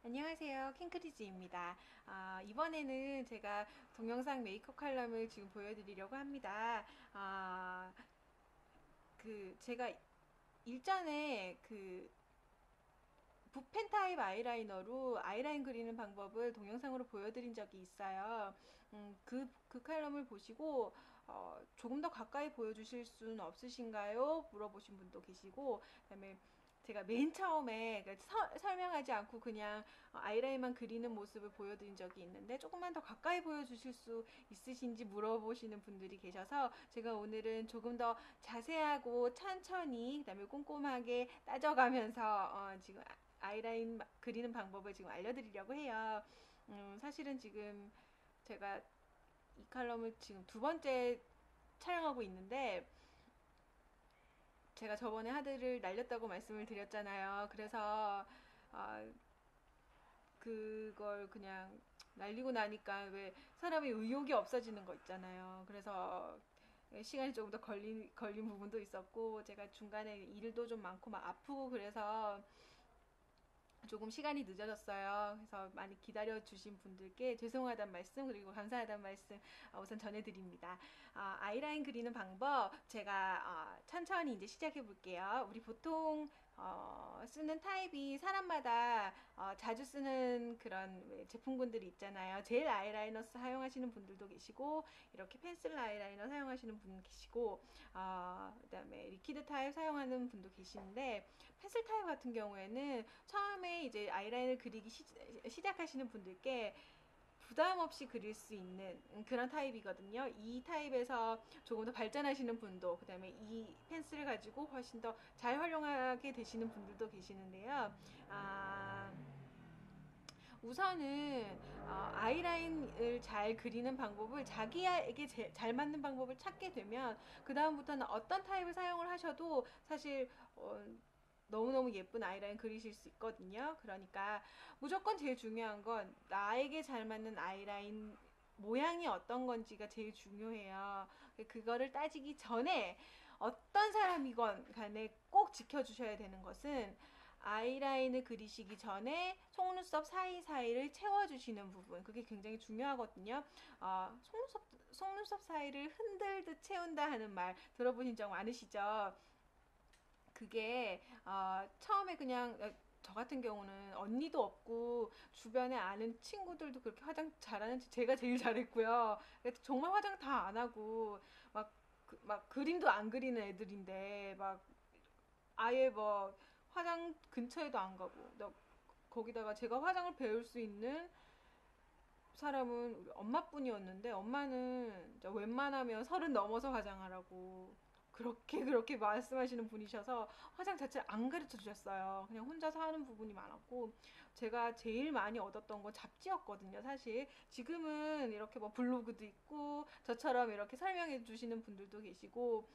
안녕하세요. 킹크리즈입니다. 이번에는 제가 동영상 메이크업 칼럼을 지금 보여드리려고 합니다. 제가 일전에 붓펜 타입 아이라이너로 아이라인 그리는 방법을 동영상으로 보여드린 적이 있어요. 그 칼럼을 보시고 조금 더 가까이 보여주실 수는 없으신가요? 물어보신 분도 계시고, 그다음에 제가 맨 처음에 설명하지 않고 그냥 아이라인만 그리는 모습을 보여드린 적이 있는데 조금만 더 가까이 보여주실 수 있으신지 물어보시는 분들이 계셔서 제가 오늘은 조금 더 자세하고 천천히 그다음에 꼼꼼하게 따져가면서 지금 아이라인 그리는 방법을 지금 알려드리려고 해요. 사실은 지금 제가 이 칼럼을 지금 두 번째 촬영하고 있는데, 제가 저번에 하드를 날렸다고 말씀을 드렸잖아요. 그래서 어, 그걸 그냥 날리고 나니까 왜 사람이 의욕이 없어지는 거 있잖아요. 그래서 시간이 조금 더 걸린 부분도 있었고, 제가 중간에 일도 좀 많고 막 아프고 그래서 조금 시간이 늦어졌어요. 그래서 많이 기다려주신 분들께 죄송하다는 말씀, 그리고 감사하다는 말씀 우선 전해드립니다. 아이라인 그리는 방법 제가 천천히 이제 시작해 볼게요. 우리 보통 쓰는 타입이 사람마다 자주 쓰는 그런 제품군들이 있잖아요. 젤 아이라이너 사용하시는 분들도 계시고, 이렇게 펜슬 아이라이너 사용하시는 분 계시고, 그다음에 리퀴드 타입 사용하는 분도 계시는데, 펜슬 타입 같은 경우에는 처음에 이제 아이라인을 그리기 시작하시는 분들께 부담 없이 그릴 수 있는 그런 타입이거든요. 이 타입에서 조금 더 발전하시는 분도, 그 다음에 이 펜슬을 가지고 훨씬 더 잘 활용하게 되시는 분들도 계시는데요. 아, 우선은 아이라인을 잘 그리는 방법을, 자기에게 잘 맞는 방법을 찾게 되면 그 다음부터는 어떤 타입을 사용을 하셔도 사실 너무너무 예쁜 아이라인 그리실 수 있거든요. 그러니까 무조건 제일 중요한 건 나에게 잘 맞는 아이라인 모양이 어떤 건지가 제일 중요해요. 그거를 따지기 전에 어떤 사람이건 간에 꼭 지켜주셔야 되는 것은, 아이라인을 그리시기 전에 속눈썹 사이사이를 채워주시는 부분, 그게 굉장히 중요하거든요. 속눈썹 사이를 흔들듯 채운다 하는 말 들어보신 적 많으시죠? 그게 처음에 그냥 저 같은 경우는 언니도 없고 주변에 아는 친구들도 그렇게 화장 잘하는지 제가 제일 잘했고요. 정말 화장 다 안 하고 막, 막 그림도 안 그리는 애들인데, 막 아예 뭐 화장 근처에도 안 가고, 거기다가 제가 화장을 배울 수 있는 사람은 우리 엄마뿐이었는데, 엄마는 진짜 웬만하면 30 넘어서 화장하라고 그렇게 말씀하시는 분이셔서 화장 자체를 안 가르쳐 주셨어요. 그냥 혼자서 하는 부분이 많았고, 제가 제일 많이 얻었던 건 잡지였거든요. 사실 지금은 이렇게 뭐 블로그도 있고 저처럼 이렇게 설명해 주시는 분들도 계시고,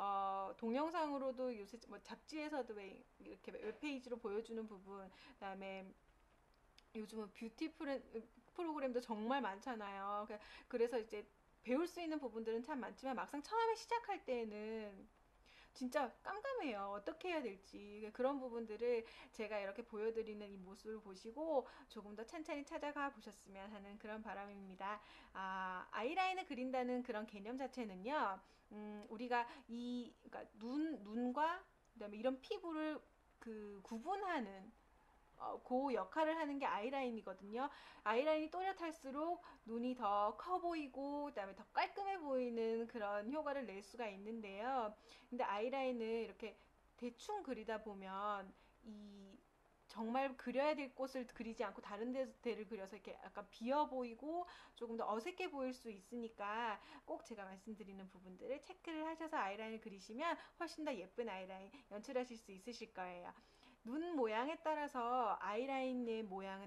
동영상으로도 요새 뭐 잡지에서도 왜 이렇게 웹페이지로 보여주는 부분, 그다음에 요즘은 프로그램도 정말 많잖아요. 그래서 이제 배울 수 있는 부분들은 참 많지만 막상 처음에 시작할 때는 진짜 깜깜해요. 어떻게 해야 될지. 그런 부분들을 제가 이렇게 보여드리는 이 모습을 보시고 조금 더 천천히 찾아가 보셨으면 하는 그런 바람입니다. 아이라인을 그린다는 그런 개념 자체는요, 우리가 그러니까 눈과 그다음에 이런 피부를 구분하는 그 역할을 하는 게 아이라인이거든요. 아이라인이 또렷할수록 눈이 더 커 보이고 그다음에 더 깔끔해 보이는 그런 효과를 낼 수가 있는데요. 근데 아이라인을 이렇게 대충 그리다 보면 이 정말 그려야 될 곳을 그리지 않고 다른 데를 그려서 이렇게 약간 비어 보이고 조금 더 어색해 보일 수 있으니까, 꼭 제가 말씀드리는 부분들을 체크를 하셔서 아이라인을 그리시면 훨씬 더 예쁜 아이라인 연출하실 수 있으실 거예요. 눈 모양에 따라서 아이라인의 모양은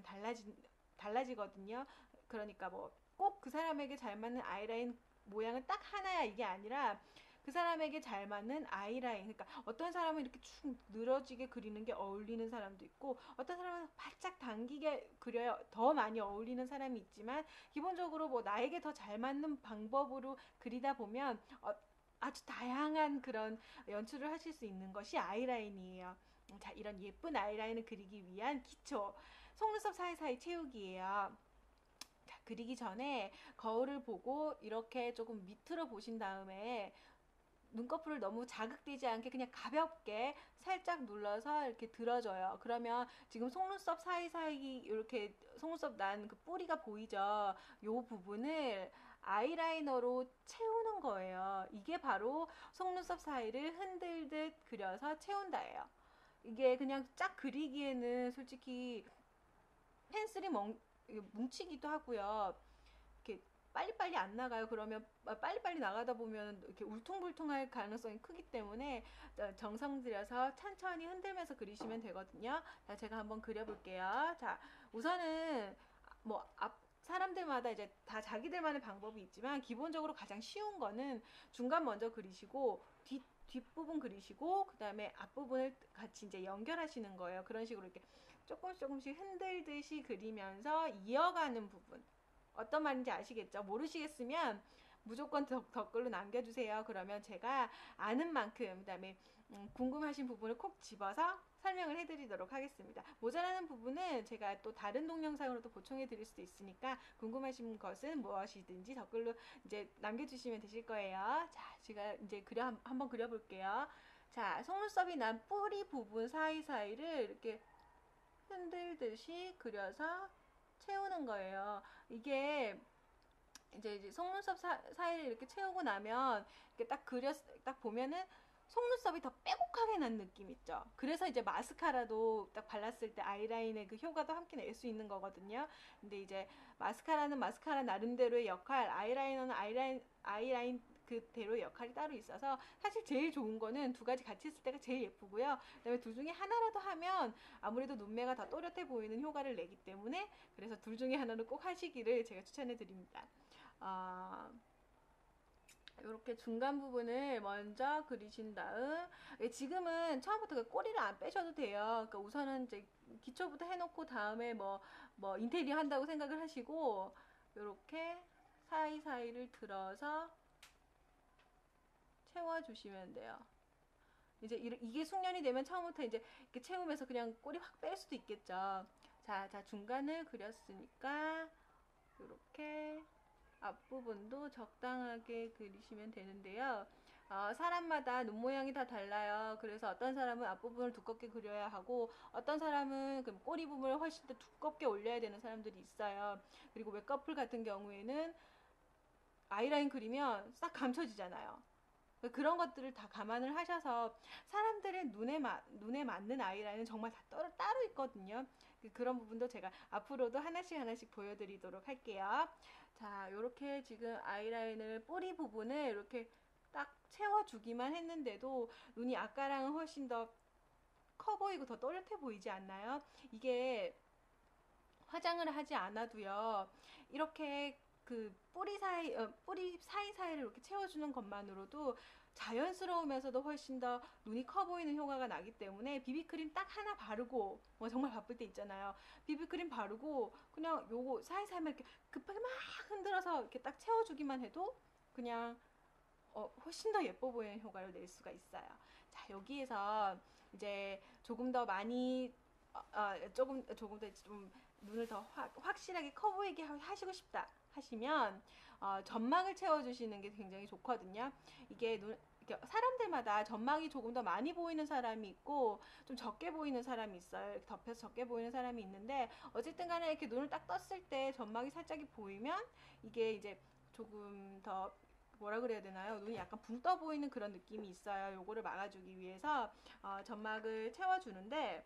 달라지거든요. 그러니까 뭐 꼭 그 사람에게 잘 맞는 아이라인 모양은 딱 하나야 이게 아니라, 그 사람에게 잘 맞는 아이라인, 그러니까 어떤 사람은 이렇게 축 늘어지게 그리는 게 어울리는 사람도 있고, 어떤 사람은 바짝 당기게 그려야 더 많이 어울리는 사람이 있지만, 기본적으로 뭐 나에게 더 잘 맞는 방법으로 그리다 보면 아주 다양한 그런 연출을 하실 수 있는 것이 아이라인이에요. 자, 이런 예쁜 아이라인을 그리기 위한 기초. 속눈썹 사이사이 채우기예요. 자, 그리기 전에 거울을 보고 이렇게 조금 밑으로 보신 다음에 눈꺼풀을 너무 자극되지 않게 그냥 가볍게 살짝 눌러서 이렇게 들어줘요. 그러면 지금 속눈썹 사이사이 이렇게 속눈썹 난 그 뿌리가 보이죠? 요 부분을 아이라이너로 채우는 거예요. 이게 바로 속눈썹 사이를 흔들듯 그려서 채운다예요. 이게 그냥 쫙 그리기에는 솔직히 펜슬이 뭉치기도 하고요. 이렇게 빨리빨리 안 나가요. 그러면 빨리빨리 나가다 보면 이렇게 울퉁불퉁할 가능성이 크기 때문에 정성 들여서 천천히 흔들면서 그리시면 되거든요. 자, 제가 한번 그려볼게요. 자, 우선은 뭐 사람들마다 이제 다 자기들만의 방법이 있지만 기본적으로 가장 쉬운 거는 중간 먼저 그리시고 뒷부분 그리시고 그 다음에 앞부분을 같이 이제 연결하시는 거예요. 그런 식으로 이렇게 조금씩 흔들듯이 그리면서 이어가는 부분. 어떤 말인지 아시겠죠? 모르시겠으면 무조건 댓글로 남겨주세요. 그러면 제가 아는 만큼, 그 다음에 궁금하신 부분을 콕 집어서 설명을 해드리도록 하겠습니다. 모자라는 부분은 제가 또 다른 동영상으로도 보충해 드릴 수도 있으니까 궁금하신 것은 무엇이든지 댓글로 이제 남겨주시면 되실 거예요. 자, 제가 이제 한번 그려볼게요. 자, 속눈썹이 난 뿌리 부분 사이사이를 이렇게 흔들듯이 그려서 채우는 거예요. 이게 이제 속눈썹 사이를 이렇게 채우고 나면 이렇게 딱 보면은 속눈썹이 더 빼곡하게 난 느낌 있죠. 그래서 이제 마스카라도 딱 발랐을 때 아이라인의 그 효과도 함께 낼 수 있는 거거든요. 근데 이제 마스카라는 마스카라 나름대로의 역할, 아이라이너는 아이라인 그대로의 역할이 따로 있어서 사실 제일 좋은 거는 두 가지 같이 했을 때가 제일 예쁘고요. 그다음에 둘 중에 하나라도 하면 아무래도 눈매가 더 또렷해 보이는 효과를 내기 때문에 그래서 둘 중에 하나는 꼭 하시기를 제가 추천해 드립니다. 이렇게 중간 부분을 먼저 그리신 다음 지금은 처음부터 그 꼬리를 안 빼셔도 돼요. 그러니까 우선은 이제 기초부터 해놓고 다음에 뭐 인테리어 한다고 생각을 하시고 이렇게 사이사이를 들어서 채워주시면 돼요. 이제 이게 숙련이 되면 처음부터 이제 이렇게 채우면서 그냥 꼬리 확 뺄 수도 있겠죠. 자, 중간을 그렸으니까 이렇게 앞부분도 적당하게 그리시면 되는데요. 사람마다 눈 모양이 다 달라요. 그래서 어떤 사람은 앞부분을 두껍게 그려야 하고 어떤 사람은 그 꼬리 부분을 훨씬 더 두껍게 올려야 되는 사람들이 있어요. 그리고 웨커플 같은 경우에는 아이라인 그리면 싹 감춰지잖아요. 그런 것들을 다 감안을 하셔서 사람들의 눈에 맞는 아이라인은 정말 다 따로 있거든요. 그런 부분도 제가 앞으로도 하나씩 보여드리도록 할게요. 자, 이렇게 지금 아이라인을 뿌리 부분을 이렇게 딱 채워주기만 했는데도 눈이 아까랑은 훨씬 더 커 보이고 더 또렷해 보이지 않나요? 이게 화장을 하지 않아도요. 이렇게 그 뿌리 사이사이를 이렇게 채워주는 것만으로도 자연스러우면서도 훨씬 더 눈이 커 보이는 효과가 나기 때문에 비비크림 딱 하나 바르고 뭐 정말 바쁠 때 있잖아요. 비비크림 바르고 그냥 요거 사이사이만 이렇게 급하게 막 흔들어서 이렇게 딱 채워주기만 해도 그냥 훨씬 더 예뻐 보이는 효과를 낼 수가 있어요. 자, 여기에서 이제 조금 더 많이 조금 더 좀 눈을 더 확실하게 커 보이게 하시고 싶다 하시면 점막을 채워주시는 게 굉장히 좋거든요. 이게 사람들마다 점막이 조금 더 많이 보이는 사람이 있고 좀 적게 보이는 사람이 있어요. 덮여서 적게 보이는 사람이 있는데 어쨌든 간에 이렇게 눈을 딱 떴을 때 점막이 살짝이 보이면 이게 이제 조금 더 뭐라 그래야 되나요? 눈이 약간 붕 떠 보이는 그런 느낌이 있어요. 요거를 막아주기 위해서 점막을 채워주는데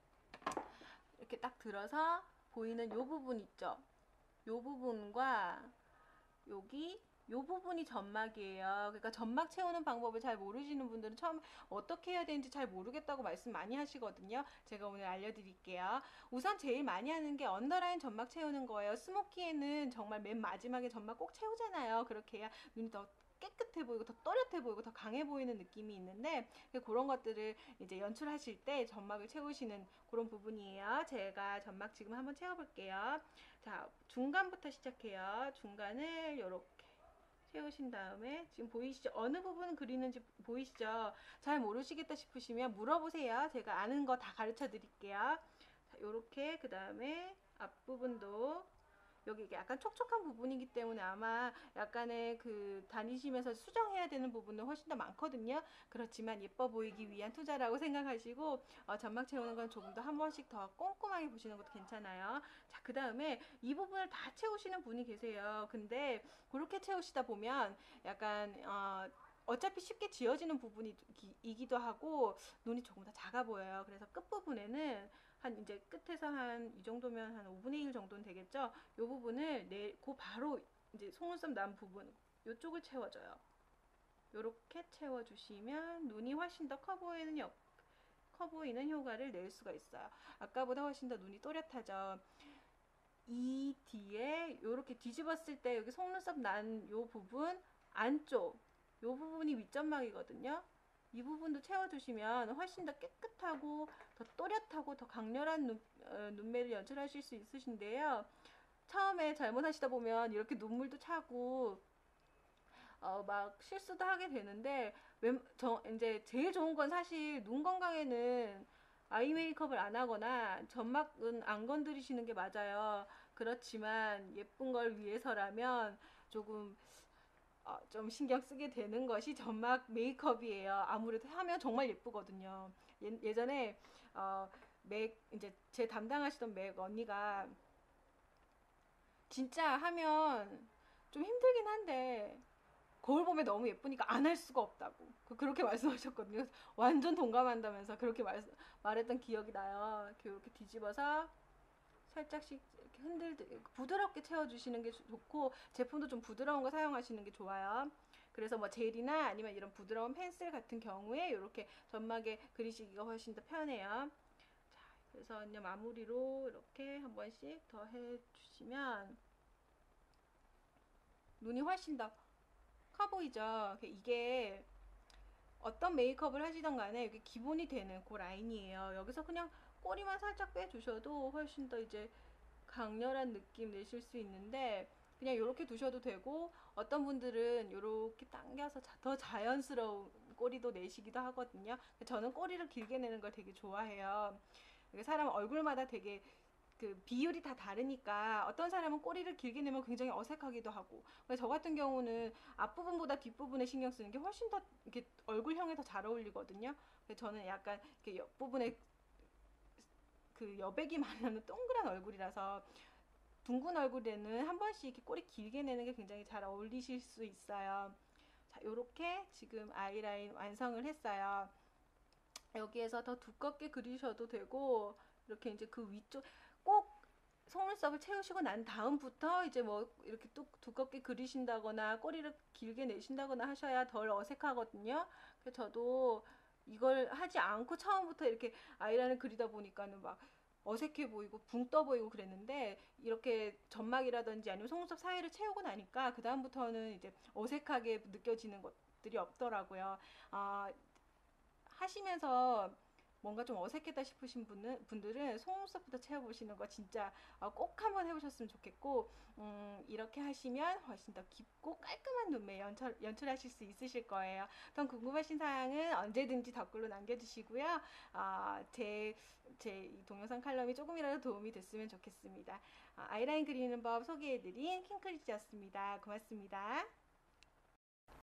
이렇게 딱 들어서 보이는 요 부분 있죠? 요 부분과 여기 요 부분이 점막이에요. 그러니까 점막 채우는 방법을 잘 모르시는 분들은 처음 어떻게 해야 되는지 잘 모르겠다고 말씀 많이 하시거든요. 제가 오늘 알려드릴게요. 우선 제일 많이 하는 게 언더라인 점막 채우는 거예요. 스모키에는 정말 맨 마지막에 점막 꼭 채우잖아요. 그렇게 해야 눈이 더 깨끗해 보이고 더 또렷해 보이고 더 강해 보이는 느낌이 있는데 그런 것들을 이제 연출하실 때 점막을 채우시는 그런 부분이에요. 제가 점막 지금 한번 채워볼게요. 자, 중간부터 시작해요. 중간을 이렇게 채우신 다음에 지금 보이시죠? 어느 부분 그리는지 보이시죠? 잘 모르시겠다 싶으시면 물어보세요. 제가 아는 거 다 가르쳐 드릴게요. 자, 요렇게 그 다음에 앞부분도 여기 이게 약간 촉촉한 부분이기 때문에 아마 약간의 그 다니시면서 수정해야 되는 부분은 훨씬 더 많거든요. 그렇지만 예뻐 보이기 위한 투자라고 생각하시고 점막 채우는 건 조금 더 한 번씩 더 꼼꼼하게 보시는 것도 괜찮아요. 자, 그 다음에 이 부분을 다 채우시는 분이 계세요. 근데 그렇게 채우시다 보면 약간 어차피 쉽게 지워지는 부분이기도 하고 눈이 조금 더 작아 보여요. 그래서 끝부분에는 한 이제 끝에서 한 이 정도면 한 5분의 1 정도는 되겠죠. 이 부분을 그 바로 이제 속눈썹 난 부분 이쪽을 채워줘요. 이렇게 채워주시면 눈이 훨씬 더 커 보이는 효과를 낼 수가 있어요. 아까보다 훨씬 더 눈이 또렷하죠. 이 뒤에 이렇게 뒤집었을 때 여기 속눈썹 난 이 부분 안쪽 이 부분이 윗점막이거든요. 이 부분도 채워주시면 훨씬 더 깨끗하고 더 또렷하고 더 강렬한 눈매를 연출하실 수 있으신데요. 처음에 잘못하시다 보면 이렇게 눈물도 차고 막 실수도 하게 되는데 이제 제일 좋은 건 사실 눈 건강에는 아이 메이크업을 안 하거나 점막은 안 건드리시는 게 맞아요. 그렇지만 예쁜 걸 위해서라면 조금 좀 신경 쓰게 되는 것이 점막 메이크업이에요. 아무래도 하면 정말 예쁘거든요. 예전에 맥 이제 제 담당하시던 맥 언니가 진짜 하면 좀 힘들긴 한데 거울 보면 너무 예쁘니까 안 할 수가 없다고 그렇게 말씀하셨거든요. 완전 동감한다면서 그렇게 말했던 기억이 나요. 이렇게 뒤집어서 살짝씩 이렇게 부드럽게 채워주시는 게 좋고 제품도 좀 부드러운 거 사용하시는 게 좋아요. 그래서 뭐 젤이나 아니면 이런 부드러운 펜슬 같은 경우에 이렇게 점막에 그리시기가 훨씬 더 편해요. 자, 그래서 이제 마무리로 이렇게 한 번씩 더 해주시면 눈이 훨씬 더 커 보이죠? 이게 어떤 메이크업을 하시던 간에 이게 기본이 되는 그 라인이에요. 여기서 그냥 꼬리만 살짝 빼주셔도 훨씬 더 이제 강렬한 느낌 내실 수 있는데 그냥 이렇게 두셔도 되고 어떤 분들은 이렇게 당겨서 더 자연스러운 꼬리도 내시기도 하거든요. 저는 꼬리를 길게 내는 걸 되게 좋아해요. 사람 얼굴마다 되게 그 비율이 다 다르니까 어떤 사람은 꼬리를 길게 내면 굉장히 어색하기도 하고 저 같은 경우는 앞부분보다 뒷부분에 신경 쓰는 게 훨씬 더 이렇게 얼굴형에 더 잘 어울리거든요. 그래서 저는 약간 이렇게 옆부분에 그 여백이 많이 나는 동그란 얼굴이라서 둥근 얼굴에는 한 번씩 이렇게 꼬리 길게 내는 게 굉장히 잘 어울리실 수 있어요. 자, 요렇게 지금 아이라인 완성을 했어요. 여기에서 더 두껍게 그리셔도 되고 이렇게 이제 그 위쪽 꼭 속눈썹을 채우시고 난 다음부터 이제 뭐 이렇게 또 두껍게 그리신다거나 꼬리를 길게 내신다거나 하셔야 덜 어색하거든요. 그래서 저도 이걸 하지 않고 처음부터 이렇게 아이라인을 그리다 보니까는 막 어색해 보이고 붕 떠 보이고 그랬는데 이렇게 점막이라든지 아니면 속눈썹 사이를 채우고 나니까 그 다음부터는 이제 어색하게 느껴지는 것들이 없더라고요. 아, 하시면서 뭔가 좀 어색했다 싶으신 분들은 속눈썹부터 채워보시는 거 진짜 꼭 한번 해보셨으면 좋겠고 이렇게 하시면 훨씬 더 깊고 깔끔한 눈매 연출하실 수 있으실 거예요. 더 궁금하신 사항은 언제든지 댓글로 남겨주시고요. 제 동영상 칼럼이 조금이라도 도움이 됐으면 좋겠습니다. 아이라인 그리는 법 소개해드린 킹크리지였습니다. 고맙습니다.